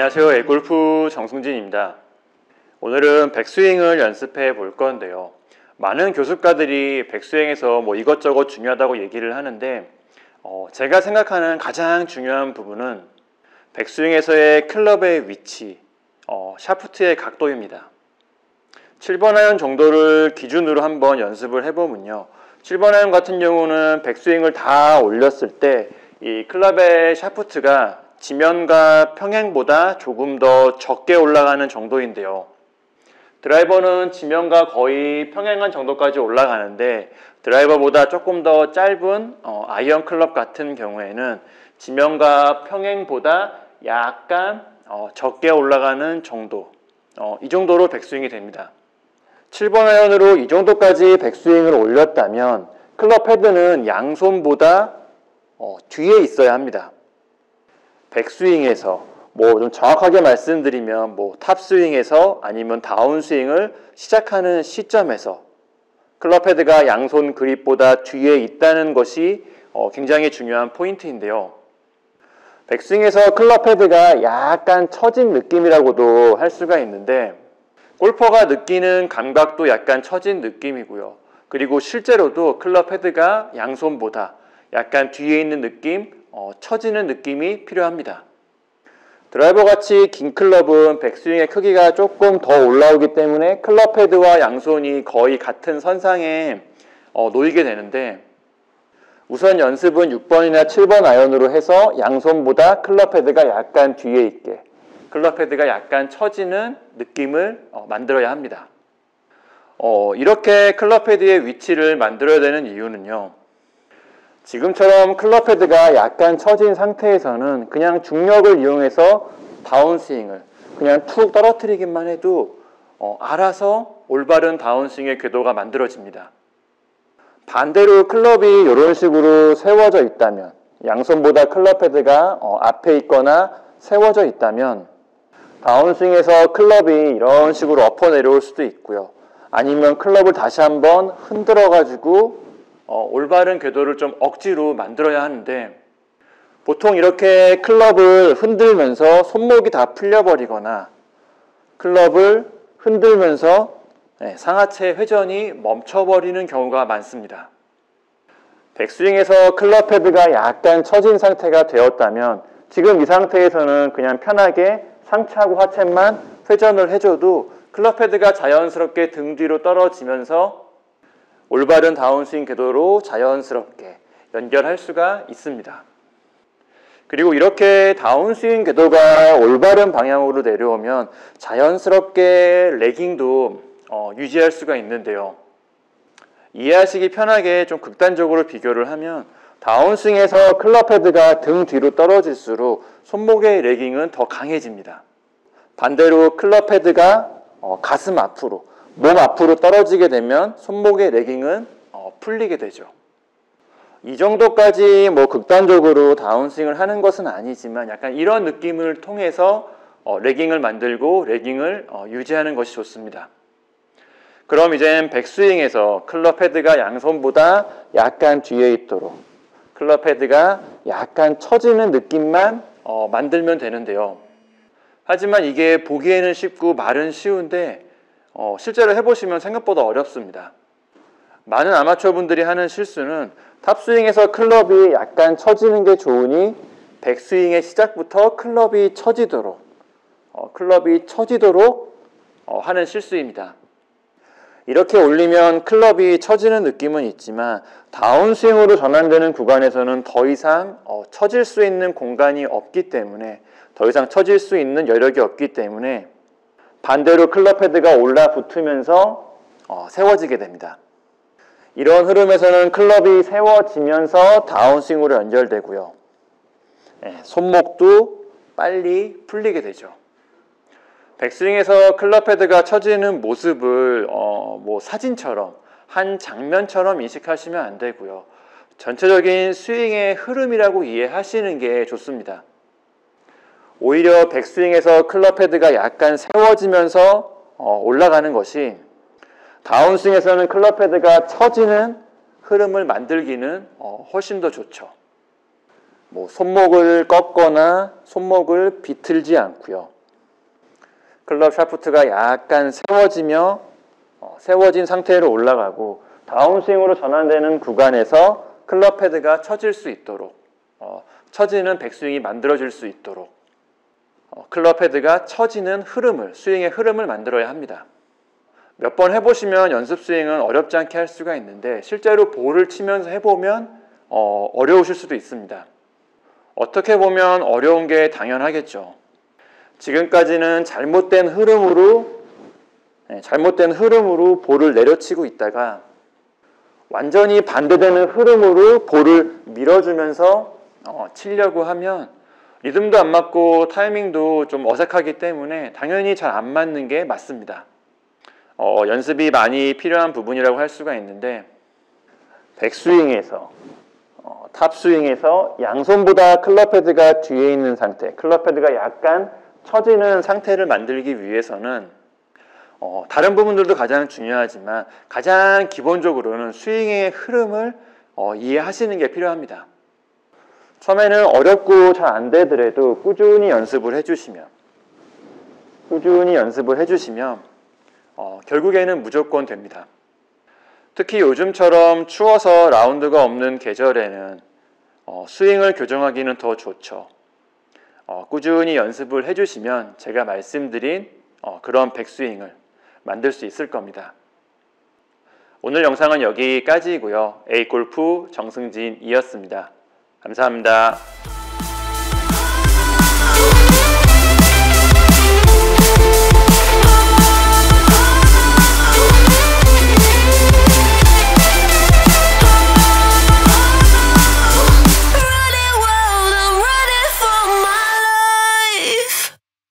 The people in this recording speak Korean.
안녕하세요. 에골프 정승진입니다. 오늘은 백스윙을 연습해 볼 건데요. 많은 교습가들이 백스윙에서 이것저것 중요하다고 얘기를 하는데 제가 생각하는 가장 중요한 부분은 백스윙에서의 클럽의 위치, 샤프트의 각도입니다. 7번 아이언 정도를 기준으로 한번 연습을 해보면요. 7번 아이언 같은 경우는 백스윙을 다 올렸을 때 이 클럽의 샤프트가 지면과 평행보다 조금 더 적게 올라가는 정도인데요. 드라이버는 지면과 거의 평행한 정도까지 올라가는데 드라이버보다 조금 더 짧은 아이언 클럽 같은 경우에는 지면과 평행보다 약간 적게 올라가는 정도, 이 정도로 백스윙이 됩니다. 7번 아이언으로 이 정도까지 백스윙을 올렸다면 클럽 헤드는 양손보다 뒤에 있어야 합니다. 백스윙에서 좀 정확하게 말씀드리면 탑스윙에서 아니면 다운스윙을 시작하는 시점에서 클럽 헤드가 양손 그립보다 뒤에 있다는 것이 굉장히 중요한 포인트인데요. 백스윙에서 클럽 헤드가 약간 처진 느낌이라고도 할 수가 있는데 골퍼가 느끼는 감각도 약간 처진 느낌이고요. 그리고 실제로도 클럽 헤드가 양손보다 약간 뒤에 있는 느낌, 처지는 느낌이 필요합니다. 드라이버 같이 긴 클럽은 백스윙의 크기가 조금 더 올라오기 때문에 클럽 헤드와 양손이 거의 같은 선상에 놓이게 되는데 우선 연습은 6번이나 7번 아이언으로 해서 양손보다 클럽 헤드가 약간 뒤에 있게 클럽 헤드가 약간 처지는 느낌을 만들어야 합니다. 이렇게 클럽 헤드의 위치를 만들어야 되는 이유는요. 지금처럼 클럽 헤드가 약간 처진 상태에서는 그냥 중력을 이용해서 다운스윙을 그냥 툭 떨어뜨리기만 해도 알아서 올바른 다운스윙의 궤도가 만들어집니다. 반대로 클럽이 이런 식으로 세워져 있다면 양손보다 클럽 헤드가 앞에 있거나 세워져 있다면 다운스윙에서 클럽이 이런 식으로 엎어 내려올 수도 있고요. 아니면 클럽을 다시 한번 흔들어 가지고 올바른 궤도를 좀 억지로 만들어야 하는데 보통 이렇게 클럽을 흔들면서 손목이 다 풀려버리거나 클럽을 흔들면서 상하체 회전이 멈춰버리는 경우가 많습니다. 백스윙에서 클럽 헤드가 약간 처진 상태가 되었다면 지금 이 상태에서는 그냥 편하게 상체하고 하체만 회전을 해줘도 클럽 헤드가 자연스럽게 등 뒤로 떨어지면서 올바른 다운스윙 궤도로 자연스럽게 연결할 수가 있습니다. 그리고 이렇게 다운스윙 궤도가 올바른 방향으로 내려오면 자연스럽게 레깅도 유지할 수가 있는데요. 이해하시기 편하게 좀 극단적으로 비교를 하면 다운스윙에서 클럽 헤드가 등 뒤로 떨어질수록 손목의 레깅은 더 강해집니다. 반대로 클럽 헤드가 가슴 앞으로 몸 앞으로 떨어지게 되면 손목의 레깅은 풀리게 되죠. 이 정도까지 극단적으로 다운스윙을 하는 것은 아니지만 약간 이런 느낌을 통해서 레깅을 만들고 레깅을 유지하는 것이 좋습니다. 그럼 이제 백스윙에서 클럽 헤드가 양손보다 약간 뒤에 있도록 클럽 헤드가 약간 처지는 느낌만 만들면 되는데요. 하지만 이게 보기에는 쉽고 말은 쉬운데 실제로 해보시면 생각보다 어렵습니다. 많은 아마추어 분들이 하는 실수는 탑스윙에서 클럽이 약간 처지는 게 좋으니 백스윙의 시작부터 클럽이 처지도록 하는 실수입니다. 이렇게 올리면 클럽이 처지는 느낌은 있지만 다운스윙으로 전환되는 구간에서는 더 이상 처질 수 있는 공간이 없기 때문에 더 이상 처질 수 있는 여력이 없기 때문에 반대로 클럽 헤드가 올라붙으면서 세워지게 됩니다. 이런 흐름에서는 클럽이 세워지면서 다운스윙으로 연결되고요. 손목도 빨리 풀리게 되죠. 백스윙에서 클럽 헤드가 처지는 모습을 사진처럼 한 장면처럼 인식하시면 안 되고요. 전체적인 스윙의 흐름이라고 이해하시는 게 좋습니다. 오히려 백스윙에서 클럽 헤드가 약간 세워지면서 올라가는 것이 다운스윙에서는 클럽 헤드가 처지는 흐름을 만들기는 훨씬 더 좋죠. 손목을 꺾거나 손목을 비틀지 않고요. 클럽 샤프트가 약간 세워진 상태로 올라가고 다운스윙으로 전환되는 구간에서 클럽 헤드가 처질 수 있도록 처지는 백스윙이 만들어질 수 있도록 클럽 헤드가 처지는 스윙의 흐름을 만들어야 합니다. 몇 번 해보시면 연습 스윙은 어렵지 않게 할 수가 있는데 실제로 볼을 치면서 해보면 어려우실 수도 있습니다. 어떻게 보면 어려운 게 당연하겠죠. 지금까지는 잘못된 흐름으로 볼을 내려치고 있다가 완전히 반대되는 흐름으로 볼을 밀어주면서 치려고 하면 리듬도 안 맞고 타이밍도 좀 어색하기 때문에 당연히 잘 안 맞는 게 맞습니다. 연습이 많이 필요한 부분이라고 할 수가 있는데 백스윙에서 탑스윙에서 양손보다 클럽 헤드가 뒤에 있는 상태, 클럽 헤드가 약간 처지는 상태를 만들기 위해서는 다른 부분들도 가장 중요하지만 가장 기본적으로는 스윙의 흐름을 이해하시는 게 필요합니다. 처음에는 어렵고 잘 안 되더라도 꾸준히 연습을 해주시면 결국에는 무조건 됩니다. 특히 요즘처럼 추워서 라운드가 없는 계절에는 스윙을 교정하기는 더 좋죠. 꾸준히 연습을 해주시면 제가 말씀드린 그런 백스윙을 만들 수 있을 겁니다. 오늘 영상은 여기까지이고요. A골프 정승진이었습니다. 감사합니다.